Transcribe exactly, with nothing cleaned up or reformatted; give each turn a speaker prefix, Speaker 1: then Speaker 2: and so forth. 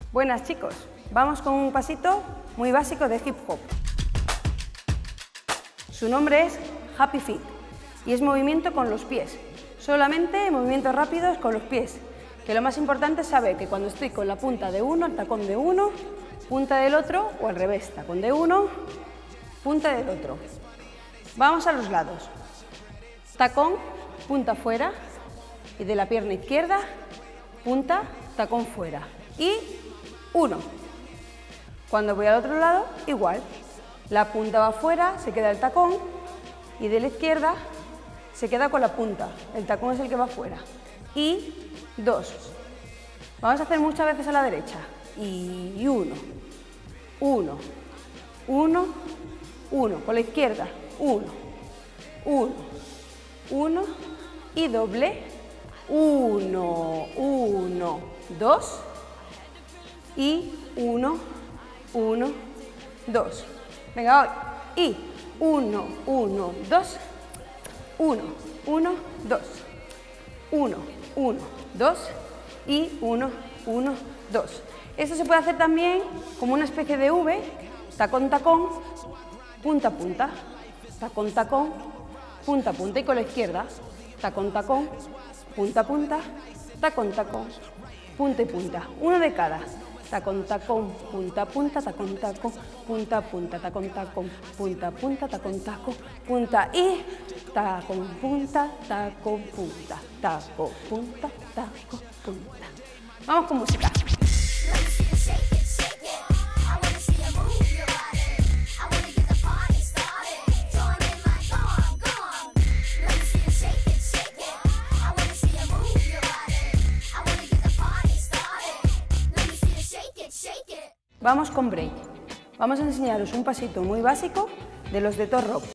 Speaker 1: Buenas chicos, vamos con un pasito muy básico de hip hop. Su nombre es Happy Feet y es movimiento con los pies, solamente movimientos rápidos con los pies, que lo más importante es saber que cuando estoy con la punta de uno, el tacón de uno, punta del otro o al revés, tacón de uno, punta del otro. Vamos a los lados, tacón, punta fuera y de la pierna izquierda, punta, tacón fuera y uno. Cuando voy al otro lado, igual, la punta va fuera, se queda el tacón y de la izquierda se queda con la punta, el tacón es el que va fuera y dos. Vamos a hacer muchas veces a la derecha y uno, uno, uno, uno, con la izquierda, uno, uno, uno y doble, uno, uno, dos y uno, uno, dos. Venga, hoy. Y uno, uno, dos, uno, uno, dos, uno, uno, dos y uno, uno, dos. Esto se puede hacer también como una especie de V, tacón, tacón, punta, punta, tacón, tacón, punta, punta y con la izquierda, tacón, tacón, punta, punta, tacón, tacón, punta y punta, uno de cada. Tacón, tacón, punta, punta, tacón, tacón, punta, punta, tacón, tacón, punta, punta, tacón, tacón, punta y tacón, punta, tacón, punta, tacón, punta, tacón, punta. Vamos con música. Vamos con break. Vamos a enseñaros un pasito muy básico de los de Thor Rock.